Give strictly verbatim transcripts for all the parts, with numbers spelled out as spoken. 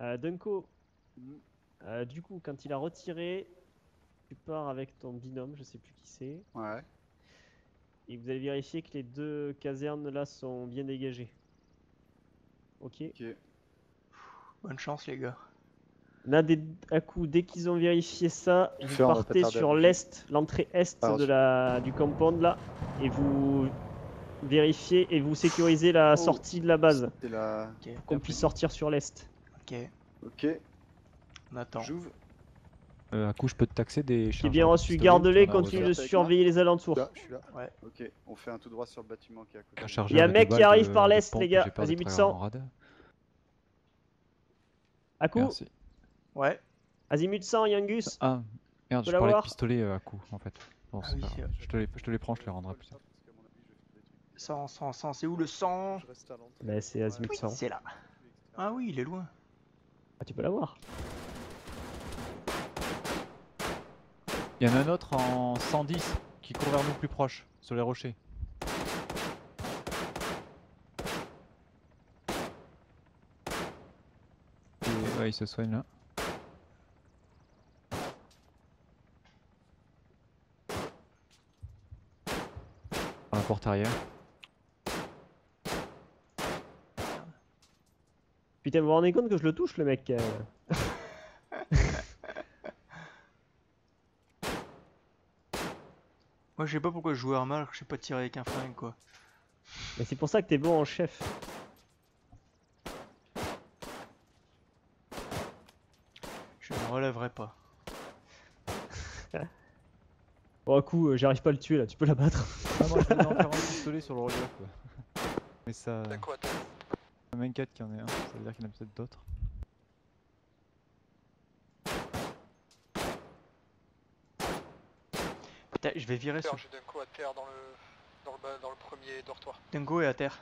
Euh, Dunko, euh, du coup, quand il a retiré, tu pars avec ton binôme, je sais plus qui c'est. Ouais. Et vous allez vérifier que les deux casernes là sont bien dégagées. Ok. Ok. Bonne chance, les gars. Là, des, à coup, dès qu'ils ont vérifié ça, vous Fais, on va pas partez tarder à sur bouger. l'est, l'entrée est Ah, de la, du compound là, et vous vérifiez et vous sécurisez la Oh, sortie de la base, C'est la. Ok, pour qu'on puisse sortir sur l'est. ok. Ok. On attend. J'ouvre. Euh, à coup, je peux te taxer des Qui est chargeurs bien de reçu, pistolet, garde-les, tu en as continue de Avec moi surveiller les alentours. Là, je suis là. Ouais. Ok, on fait un tout droit sur le bâtiment qui est à côté. un Il chargeur y a un et mec deux qui balles arrive de- par de l'est, pompe, les gars. j'ai peur Vas-y, d'être mute en cent. rade. À coup, Merci. Ouais. Azimut cent, Yangus. Ah, merde, Peux je parlais de l'avoir pistolet euh, à coup en fait. Bon, Ah c'est oui, pas grave. Je te, les, je te les prends, je te les rendrai plus tard. cent, cent, cent, c'est où le cent? Bah, c'est Azimut Oui, cent. c'est là. Ah oui, il est loin. Ah, tu peux l'avoir. Il y en a un autre en cent dix qui court vers nous plus proche, sur les rochers. Et, ouais, il se soigne là. Par la porte arrière. Putain, vous vous rendez compte que je le touche, le mec euh... Moi, je sais pas pourquoi je joue arme, alors que je sais pas tirer avec un flingue, quoi. Mais c'est pour ça que t'es bon en chef. Je ne relèverai pas. Bon, à coup, euh, j'arrive pas à le tuer là, tu peux l'abattre. Ah, moi je voulais en faire un pistolet sur le relief. Quoi. Mais ça. Quoi, Un vingt-quatre qui en est un, ça veut dire qu'il y en a peut-être d'autres. Putain, je vais virer sur... Je d'un coup à terre dans le, dans le, dans le premier dortoir. Dunko est à terre.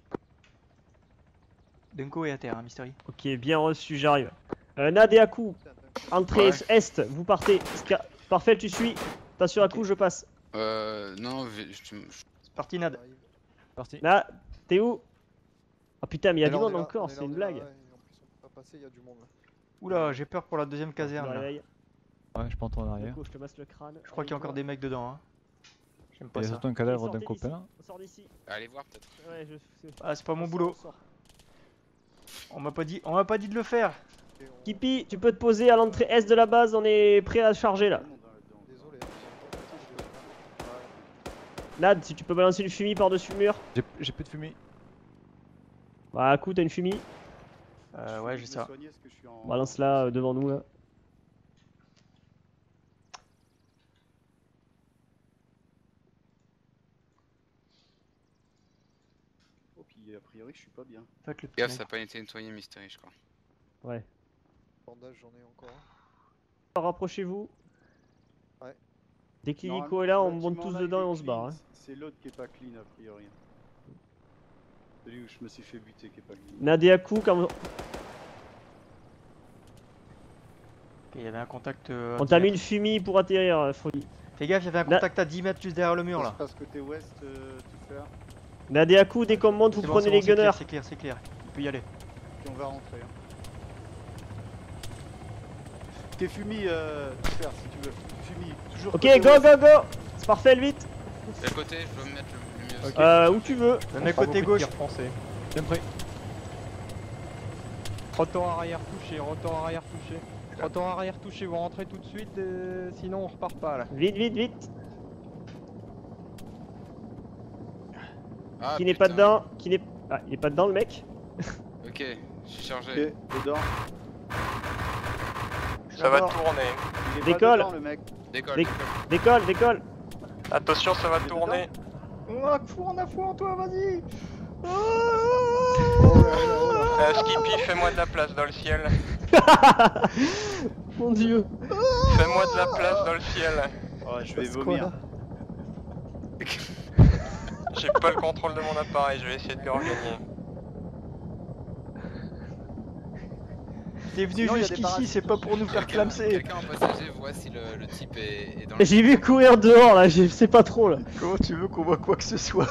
Dunko est à terre, hein, Mystery. Ok, bien reçu, j'arrive. Euh, Nad et Aku, entrée Ouais. est, vous partez. Ska- Parfait, tu suis. Attention, Aku, je passe. Euh, non, je- je- C'est parti, Nad. Parti. Là, t'es où? Ah putain, mais il y a Et du là, on monde est là, encore, on est là, c'est une on est là, blague. ouais, et en plus, on peut pas passer, il y a du monde là. Oula, j'ai peur pour la deuxième Je caserne, me là. réveille. Ouais, je prends ton arrière. Aku, je te masse le crâne. Je crois qu'il y a encore des mecs dedans, hein. J'aime Il pas y a ça. surtout un Allez, cadavre sortez d'un d'ici, copain. on sort d'ici. allez voir peut-être. Ouais, je... Ah, c'est pas mon on sort, boulot. on sort. On m'a pas dit, on m'a pas dit de le faire. Et on- Kipi, tu peux te poser à l'entrée est de la base, on est prêt à charger là. Désolé, hein, c'est encore petit, je vais- Nad, si tu peux balancer une fumée par-dessus le mur. J'ai j'ai plus de fumée. Bah, Aku, t'as une fumée. Euh, ouais, j'ai ça. Balance-la euh, devant nous là. Oh, puis a priori, je suis pas bien. Faites le petit Gaffe, mec. ça n'a pas été nettoyé, Mystery, je crois. Ouais. Bandage, j'en ai encore un. Rapprochez-vous. Ouais. Dès que Normalement, l'hélico est là, on le monte bâtiment, tous là, dedans il et est on se clean. barre. Hein. C'est l'autre qui est pas clean a priori. Celui où je me suis fait buter qui est pas clean. Nad et Aku, quand Ok, il y avait un contact. euh, à on dix t'a mis mètres. une fumée pour atterrir, euh, Folie. Fais gaffe, il y avait un Là- contact à dix mètres juste derrière le mur Ça là. se passe côté ouest, euh, tout faire. Nad et Aku, dès qu'on monte, vous C'est bon, prenez c'est les bon, c'est clair, gunners. c'est clair, c'est clair. Il peut y aller. Puis on va rentrer. Hein. T'es fumi, euh, tout faire si tu veux. Fumi, toujours. Ok, côté go, ouest. go, go. C'est parfait, le vite. De l'autre côté, je dois me mettre le, le mieux. Ok. Euh, où tu veux. Le mec côté gauche. français. Bien prêt. Rotor arrière touché, rotor arrière touché. Rotor arrière touché, vous rentrez tout de suite, euh, sinon on repart pas là. Vite, vite, vite. Ah, Qui n'est pas putain. dedans. Qui n'est. Ah, il est pas dedans, le mec. Ok, je suis chargé. Ok, dedans. Ça va D'abord. tourner. Il est Décolle. pas dedans le mec. Décolle. Déc- Décolle, décolle. Attention, ça va Il est tourner. Oh, fou, on a fou en toi, vas-y. Euh, Skippy, fais-moi de la place dans le ciel. Mon dieu. Fais-moi de la place dans le ciel. Oh, je vais Parce qu'on vomir. a- J'ai pas le contrôle de mon appareil, je vais essayer de le regagner. T'es venu Sinon, il y a des jusqu'ici, parasites. c'est pas pour nous faire Quelqu'un clamser. quelqu'un en passager voit si le, le type est, est dans le... J'ai vu courir dehors là, je sais pas trop là. Comment tu veux qu'on voit quoi que ce soit?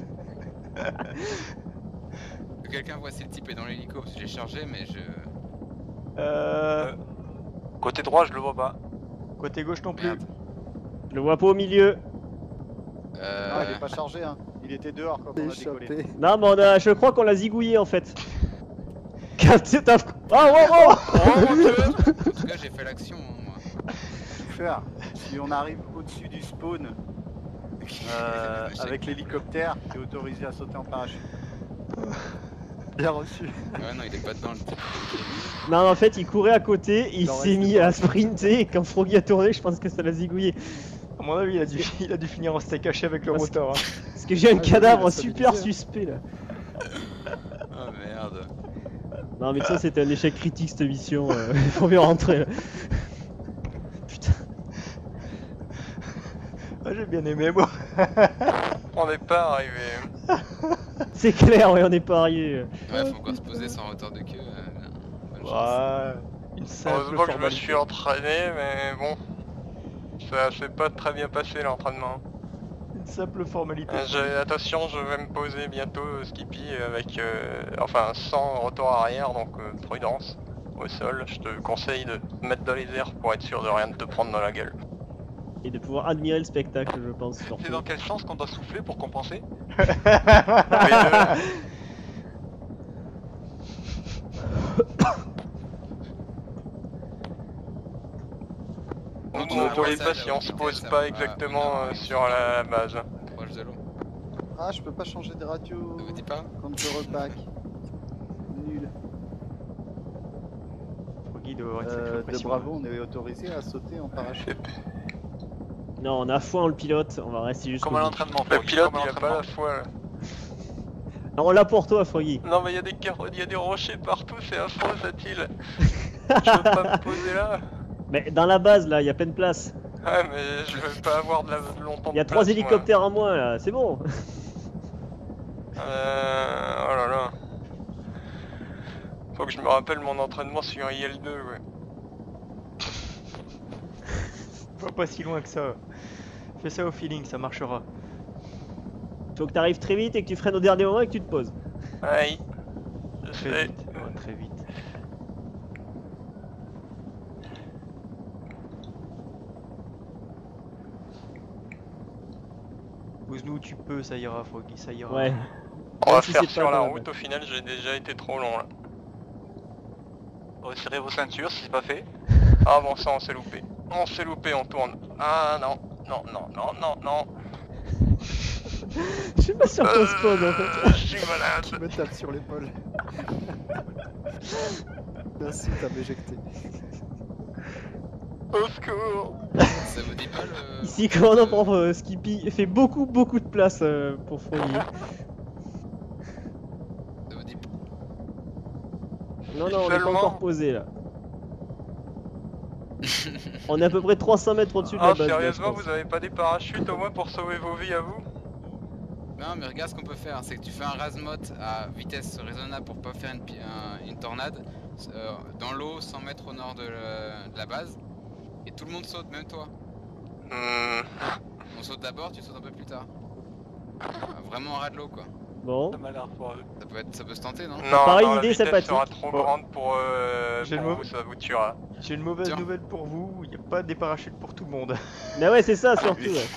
Que quelqu'un voit si le type est dans l'hélico, parce que j'ai chargé, mais je... Euh... Côté droit, je le vois pas. Côté gauche non plus. Merde. Je le vois pas au milieu. Euh... Ah, il est pas chargé, hein. Il était dehors quand on a décollé. Échappé. Non, mais on a, je crois qu'on l'a zigouillé en fait. Quand tu t'as. Oh, oh, oh Oh mon dieu. En tout cas, j'ai fait l'action, hein, moi. Tout faire. Si on arrive au-dessus du spawn euh, avec l'hélicoptère, t'es autorisé à sauter en parachute. Bien reçu. Ouais, non, il est pas dedans le type. Non, en fait, il courait à côté, il Non, s'est reste mis pas. à sprinter et quand Froggy a tourné, je pense que ça l'a zigouillé. À mon avis, il a dû, il a dû finir en steak haché avec le Parce- rotor. Hein. Parce que j'ai un Ah, oui, cadavre il a super stabilisé, suspect là. Oh merde. Non, mais ça, c'était un échec critique cette mission. euh, Il faut bien rentrer là. Putain. Ah, j'ai bien aimé moi. On n'est pas arrivé. C'est clair, ouais, on est pas arrivé. Ouais, faut encore se poser sans rotor de queue. euh, bonne chance. Ouais. Une simple Heureusement que je me formalité. suis entraîné, mais bon. Ça s'est pas très bien passé l'entraînement. Une simple formalité. Euh, j'ai- Attention, je vais me poser bientôt euh, Skippy avec, euh, enfin sans retour arrière, donc euh, prudence au sol. Je te conseille de te mettre dans les airs pour être sûr de rien te prendre dans la gueule. Et de pouvoir admirer le spectacle, je pense. surtout. C'est dans quel sens qu'on doit souffler pour compenser Donc, Vous ne on voyez va pas ça, si la on se pose vitesse, pas ça va exactement au nord, euh, ouais, sur au la nord, base. Proche de l'eau. Ah, je peux pas changer de radio Ça vous dit pas? quand je repack. Nul. Froggy doit avoir une Euh, sacrée de pression. Bravo, on est autorisé à sauter en parachute. Non, on a foi en le pilote, on va rester juste. Comme à l'entraînement. Le Froggy, pilote comme à il a pas la l'entraînement. foi là. On l'a pour toi, Froggy. Non mais il y a des car- il y a des rochers partout, c'est affreux cette île. Je veux pas me poser là. Mais dans la base là, il y a plein de place. Ouais mais je veux pas avoir de la... longtemps de Il y a trois place, moi. hélicoptères en moins là, c'est bon. Euh... Oh là là. Faut que je me rappelle mon entraînement sur I L deux, ouais. Va pas si loin que ça. Fais ça au feeling, ça marchera. Faut que t'arrives très vite et que tu freines au dernier moment et que tu te poses. Aïe. Je Très sais. vite. Ouais, très vite. Pousse-nous où tu peux, ça ira, Froggy, ça ira. Ouais. On va Même si faire c'est sur pas la dans la route, base. au final j'ai déjà été trop long là. Resserrez vos ceintures si c'est pas fait. Ah bon ça on s'est loupé. On s'est loupé, on tourne. Ah non, non, non, non, non, non. Je suis pas sûr qu'on se pose en fait. Euh, Je suis Qui malade. me tape sur l'épaule. Merci, t'as m'éjecté. Au secours. Ça vous dit pas le. Ici, commandant pour euh, Skippy fait beaucoup beaucoup de place euh, pour Froggy. Ça vous dit pas. Non, non, on est pas Seulement- encore posé là. On est à peu près trois cents mètres au-dessus de la Ah base. là, je sérieusement pense. vous avez pas des parachutes au moins pour sauver vos vies à vous? Non, mais regarde ce qu'on peut faire, c'est que tu fais un rasmot à vitesse raisonnable pour pas faire une, pi- un- une tornade euh, dans l'eau cent mètres au nord de, le- de la base et tout le monde saute, même toi. Hmm. On saute d'abord, tu sautes un peu plus tard. Ah, vraiment en ras de l'eau quoi. Bon. Ça m'a l'air foireux. Ça peut, être, ça peut se tenter, non? Non, pareil, non, la idée vitesse sympathique. sera trop Bon. grande pour, euh, J'ai pour le vous, mot. ça vous tuera. J'ai une mauvaise Tiens. nouvelle pour vous, il n'y a pas des parachutes pour tout le monde. Mais ouais, c'est ça surtout. ouais.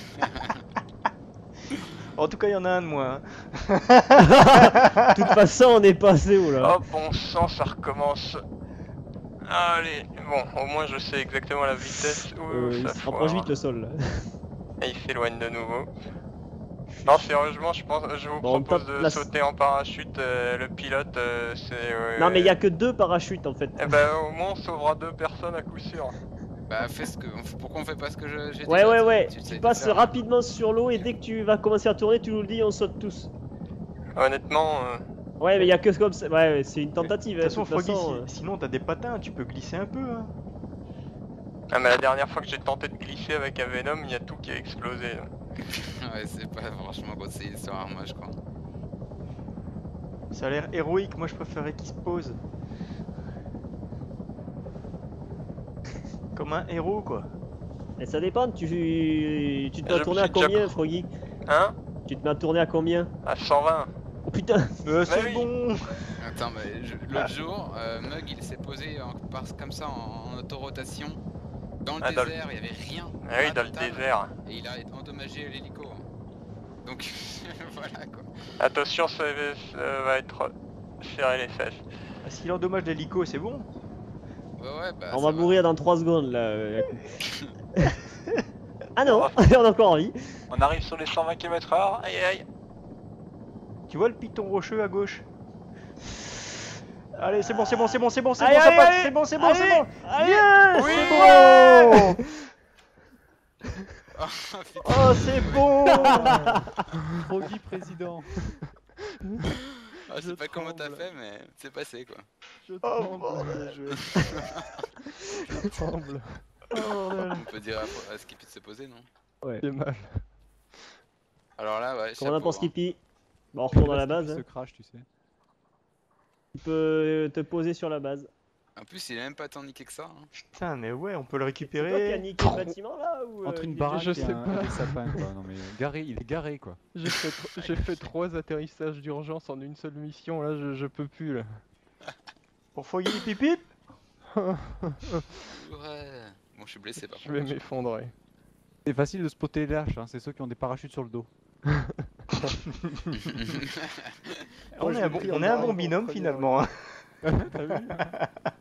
En tout cas, il y en a un de moins. De toute façon, on est passé où là? Oh bon sang, ça recommence. Allez, bon, au moins je sais exactement la vitesse où Euh, il ça se foire. rapproche vite le sol là. Et il s'éloigne de nouveau. Non, sérieusement, je pense, je vous Bon, on propose tape de la- sauter en parachute. euh, le pilote, euh, c'est. euh, Non, mais il y a que deux parachutes en fait. Eh ben, au moins, on sauvera deux personnes à coup sûr. Bah fais ce que. Pourquoi on fait pas ce que je- j'ai dit Ouais, là, ouais, tu- ouais. tu Tu essayes de passes faire. rapidement sur l'eau et dès que tu vas commencer à tourner, tu nous le dis, on saute tous. Honnêtement, euh, Ouais, mais il y a que comme ça. Ouais, ouais, c'est une tentative. De hein, toute façon, de toute Froggy, façon, si- euh. sinon t'as des patins, tu peux glisser un peu. Hein. ah, mais la dernière fois que j'ai tenté de glisser avec un Venom, il y a tout qui a explosé. là. Ouais, c'est pas franchement conseillé sur Arma, je crois. Ça a l'air héroïque, moi je préférais qu'il se pose. Comme un héros quoi. Et ça dépend, tu, tu te mets Je à me tourner suis à déjà combien, pr- Froggy? Hein? Tu te mets à tourner à combien? À cent vingt. Putain. Euh, c'est oui. bon. Attends, mais je- l'autre jour, euh, Mug il s'est posé en- par- comme ça en, en autorotation. Dans le Ah, dans le- désert, il y avait rien. Ah oui, pas dans le total, désert. Et il a endommagé l'hélico. Donc voilà quoi. Attention, ça, va- ça va être serré les fesses. Ah, S'il endommage l'hélico, c'est bon. Ouais, ouais, bah. On ça va mourir dans trois secondes là. euh, Ah non, Oh. on est encore en vie. On arrive sur les cent vingt kilomètres heure. Aïe aïe. Tu vois le piton rocheux à gauche? Allez, c'est bon, c'est bon, c'est bon, c'est bon, c'est Allez, bon, ça allez, passe, allez, c'est bon, c'est bon, allez, c'est bon. allez. Yes, Oui. c'est bon. Oh, putain. Oh, c'est bon. Trop dit président. Ah, je Je sais pas comment t'as tremble. fait, mais c'est passé quoi. Je Oh, tremble. bordel. Je tremble. On peut dire à, à Skippy de se poser, non? J'ai mal. Alors là, ouais. Comment on a chapeau, pour hein. Skippy? Bon, on retourne dans la Parce qu'il base. se hein. crache, tu sais. Tu peux te poser sur la base. En plus, il a même pas tant niqué que ça. hein. Putain, mais ouais, on peut le C'est toi qui récupérer. as niqué le bâtiment là ou Entre euh, une Guy baraque je et, sais un, pas. et des sapins, quoi. Non mais garé, il est garé, quoi. J'ai fait, tro- j'ai fait trois atterrissages d'urgence en une seule mission, là je, je peux plus là. Pour foyer pipip. Ouais. Bon, je suis blessé par Je vais contre. m'effondrer. C'est facile de spotter les lâches, hein. C'est ceux qui ont des parachutes sur le dos. On est un bon, on est un bon binôme finalement. hein. T'as vu?